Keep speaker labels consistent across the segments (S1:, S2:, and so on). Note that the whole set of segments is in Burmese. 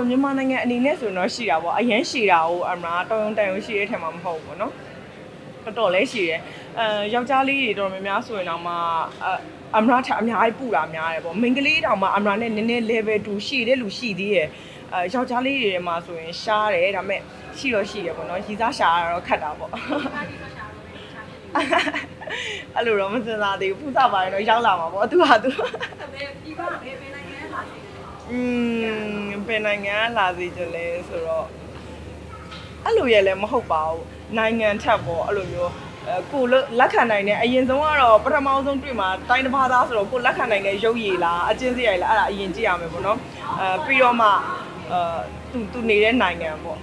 S1: မြန်မာနိုင်ငံအနေနဲ့ဆိုတော့ရှိတာပေါ့အရင်ရှိတာကိုအမလားတောင်းတုံးတန်ရုံရှိတဲ့ထက်မှမဟုတ်ဘူးနော်တော်လေးရှိတယ်ယောက်ျားလေးတွေတော်များများဆိုရင်တော့မှအမလားထအများကြီးပူတာများတယ်ပေါ့မိန်းကလေးတောင်မှအမလားနဲ့နည်းနည်း level 2ရှိတဲ့လူရှိသေးတယ်ယောက်ျားလေးတွေမှာဆိုရင်ရှားတယ်ဒါပေမဲ့ရှိတော့ရှိရပေါ့နော်ရီးစားရှားတော့ခတ်တာပေါ့အဲ့လိုတော့မစင်စားသေးဘူးဖူးစားပါတယ်တော့ရောက်လာမှာပေါ့သူဟာသူဒီကဘယ်နိုင်ငံလာစီဘယ်နိုင်ငံလာစီကြလဲဆိုတော့အဲ့လိုရလည်းမဟုတ်ပါဘူးနိုင်ငံထက်ပေါ့အဲ့လိုမျိုးကိုလက်ခံနိုင်တဲ့အရင်ဆုံးကတော့ပထမဆုံးတွေ့မှာတိုင်းတစ်ပါးသားဆိုတော့ကိုလက်ခံနိုင်တဲ့ရုပ်ရည်လားအကျဉ်းစရိုက်လားအဲ့ဒါအရင်ကြည့်ရမယ်ပေါ့နော်ပြီးတော့မှသူနေတဲ့နိုင်ငံပေါ့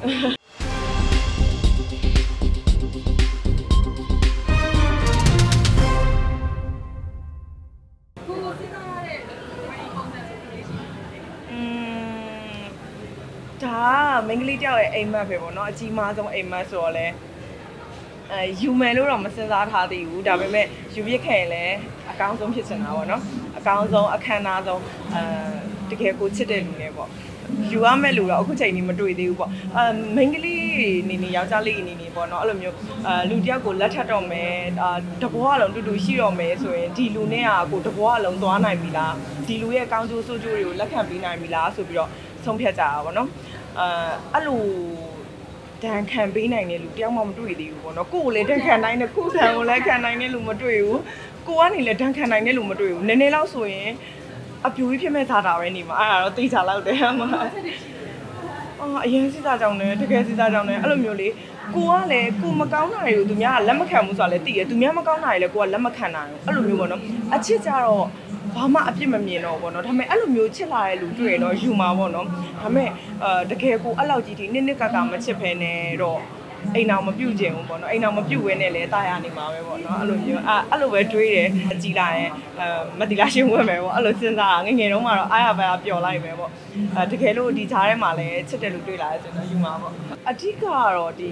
S1: ဒါမင်္ဂလိတယောက်ရဲ့အိမ်မက်ပဲပေါ့နော်အကြီးမားဆုံးအိမ်မက်ဆိုတော့လဲhuman လို့တော့မစဉ်းစားထားသေးဘူးဒါပေမဲ့ယူပြစ်ခဲ့ရင်လည်းအကောင်းဆုံးဖြစ်ချင်တာပေါ့နော်အကောင်းဆုံးအခမ်းအနားဆုံးတကယ်ကိုချစ်တဲ့လူတွေပေါ့ယူရမဲ့လူတော့အခုချိန်นี้မတွေ့သေးဘူးပေါ့မိန်းကလေးနေနေယောက်ျားလေးနေနေပေါ့နော်အဲ့လိုမျိုးလူတယောက်ကိုလက်ထပ်တော့မယ်တဘွားလုံးတူတူရှိတော့မယ်ဆိုရင်ဒီလူနဲ့ကိုတဘွားလုံးသွားနိုင်ပြီလားဒီလူရဲ့ကောင်းကျိုးဆိုးကျိုးတွေကိုလက်ခံပေးနိုင်ပြီလားဆိုပြီးတော့ဆုံးဖြတ်ကြတာပေါ့နော်အဲ့လိုတန်ခံပေးနိုင်တဲ့လူတယောက်မှမတွေ့သေးဘူးပေါ့နော်ကိုယ်ကိုလည်းတန်ခံနိုင်တဲ့ကိုယ်ဆံကိုလည်းခံနိုင်တဲ့လူမတွေ့ဘူးကိုကနေလည်းတန်ခံနိုင်တဲ့လူမတွေ့ဘူးနည်းနည်းလောက်ဆိုရင်အပြူကြီးဖြစ်မဲ့သားတာပဲနေမှာအဲ့ဒါတော့သိချလောက်တယ်မှာအရင်စစ်သားကြောင့်လည်းတကယ်စစ်သားကြောင့်လည်းအဲ့လိုမျိုးလေကိုကလည်းကိုမကောင်းတာတွေကိုသူများကလက်မခံဘူးဆိုတာလည်းသိတယ်သူများမကောင်းတာတွေလည်းကိုကလက်မခံနိုင်ဘူးအဲ့လိုမျိုးပေါ့နော်အချစ်ကြတော့ဘာမှအပြစ်မမြင်တော့ဘောနော်ဒါပေမဲ့အဲ့လိုမျိုးချစ်လာတဲ့လူတွေ့ရင်တော့ယူမှာပေါ့နော်ဒါပေမဲ့တကယ်ကိုအဲ့လောက်ကြီးဒီနှစ်ကမချစ်ဖဲနဲ့တော့အိမ်အောင်မပြုတ်ကျင်ဘူးပေါ့နော်အိမ်အောင်မပြုတ်ဝဲနဲ့လည်းတာယာနေမှာပဲပေါ့နော်အဲ့လိုမျိုးအဲ့လိုပဲတွေးတယ်ကြည်လာရင်မတိလားရှင်းဝဲမယ်ပေါ့အဲ့လိုစဉ်းစားငငယ်တုန်းကတော့အားရပါပျော်လိုက်မယ်ပေါ့တကယ်လို့ဒီဂျားထဲမှာလည်းချစ်တဲ့လူတွေ့လာတယ်ဆိုတော့ယူမှာပေါ့အဓိကတော့ဒီ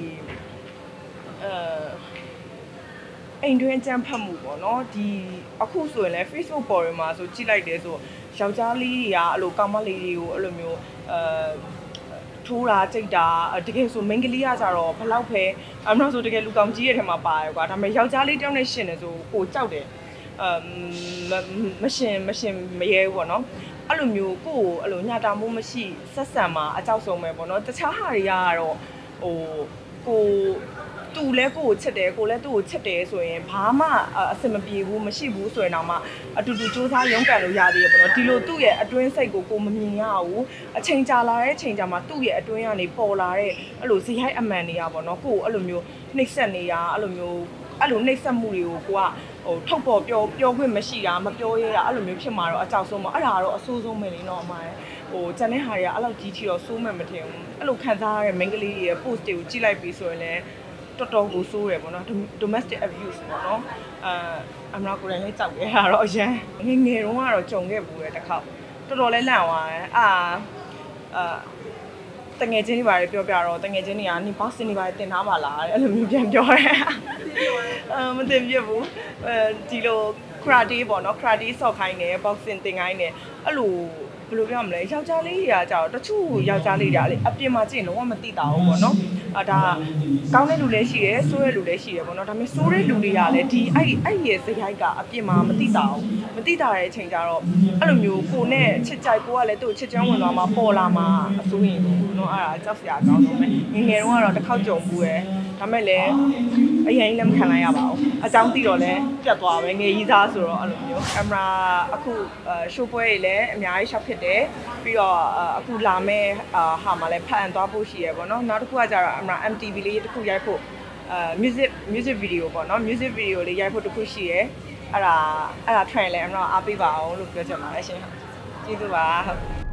S1: အိမ်တွင်းအကြမ်းဖက်မှုပေါ့နော်ဒီအခုဆိုရင်လည်း Facebook ပေါ်မှာဆိုကြည့်လိုက်တယ်ဆိုယောက်ျားလေးတွေကအဲ့လိုကောင်မလေးတွေကိုအဲ့လိုမျိုးထိုးတာကြိတ်တာတကယ်ဆိုမိန်းကလေးကကြတော့ဘလောက်ပဲအမလို့ဆိုတကယ်လူကောင်ကြီးရဲ့ထဲမှာပါရကွာဒါပေမဲ့ယောက်ျားလေးတောင်းနေရှင်တယ်ဆိုကိုကြောက်တယ်မရှင်မရဲဘူးပေါ့နော်အဲ့လိုမျိုးကိုအဲ့လိုညတာမှုမရှိဆက်ဆံမှာအကြောက်ဆုံးပဲပေါ့နော်တခြားဟာတွေကတော့ဟိုကိုသူလည်းကိုကိုချစ်တယ်ကိုလည်းသူ့ကိုချစ်တယ်ဆိုရင်ဘာမှအဆင်မပြေဘူးမရှိဘူးဆိုရင်တော့မှအတူတူစူးစမ်းရုန်းကန်လို့ရသေးရပေါ့နော်ဒီလိုသူ့ရဲ့အတွင်းစိတ်ကိုမမြင်ရဘူးအချိန်ကြာလာတဲ့အချိန်ကြာမှာသူ့ရဲ့အတွင်းကနေပေါ်လာတဲ့အဲ့လိုဇယိုက်အမှန်တွေကပေါ့နော်ကိုအဲ့လိုမျိုးနှိပ်စက်နေတာအဲ့လိုနှိပ်စက်မှုတွေကိုကိုကဟိုထုတ်ပေါ်ပြောခွင့်မရှိတာမပြောရတာအဲ့လိုမျိုးဖြစ်မှာတော့အကြောက်ဆုံးပေါ့အဲ့ဒါတော့အဆိုးဆုံးပဲလေနော်အမရဲ့ဟိုကျန်တဲ့ဟာတွေကအဲ့လောက်ကြီးချီတော့စိုးမှမထင်ဘူးအဲ့လိုခံစားရတဲ့ main ကလေးရဲ့ post တွေကိုကြည့်လိုက်ပြီးဆိုရင်လည်းတော်တော်ကိုစိုးရပေါ့နော် domestic abuse ပေါ့နော်အမနာကိုယ်တိုင်လေးကြောက်ခဲ့တာတော့အရန်ငယ်တုန်းကတော့ကြုံခဲ့ဘူးလေတစ်ခေါက်တော်တော်လေးလန့်သွားတယ်တငယ်ချင်းတွေပါတယ်ပြောပြတော့တငယ်ချင်းတွေကနိဘောက်စင်တွေပါတယ်တင်ထားပါလားအဲ့လိုမျိုးပြန်ပြောတယ်မတင်ပြဘူးဒီလို karate ပေါ့နော် karate ဆော့ခိုင်းတယ် boxing တင်ခိုင်းတယ်အဲ့လိုဘယ်လိုပြောမလဲယောက်ျားလေးတွေကကြတော့တချို့ယောက်ျားလေးတွေကလေအပြင်မှာကြည့်ရင်တော့မသိတာဘူးပေါ့နော်ဒါကောင်းတဲ့လူလည်းရှိတယ်ဆိုးတဲ့လူလည်းရှိတယ်ပေါ့နော်ဒါပေမဲ့ဆိုးတဲ့လူတွေကလည်းဒီအဲ့ရဲ့စရိုက်ကအပြင်မှာမသိတာဘူးမသိတာတဲ့အချိန်ကျတော့အဲ့လိုမျိုးကိုနဲ့ချစ်ကြိုက်ကိုကလည်းသူ့ချစ်ချမ်းဝင်သွားမှာပေါ်လာမှာအစိုးရင်နော်အဲ့ဒါကြောက်စရာအကောင်းဆုံးပဲငယ်တုန်းကတော့တစ်ခေါက်ကြုံဘူးတယ်ဒါမဲ့လည်းအရင်လည်းမခံလိုက်ရပါဘူးအကြောင်းသိတော့လည်းပြတ်သွားပဲငယ်ကြီးသားဆိုတော့အဲ့လိုမျိုးကင်မရာအခုရှိုးပွဲတွေလည်းအများကြီးရှော့ဖြစ်တယ်ပြီးတော့အခုလာမဲ့ဟာမှာလည်းဖတ်အံသွားဖို့ရှိရပေါ့နော်နောက်တစ်ခုကကျတော့MTV လေးတစ်ခုရိုက်ဖို့music video ပေါ့နော် music video လေးရိုက်ဖို့တစ်ခုရှိရအဲ့ဒါ trend လည်းအားပေးပါအောင်လို့ပြောချင်ပါတယ်ရှင်ကျေးဇူးပါ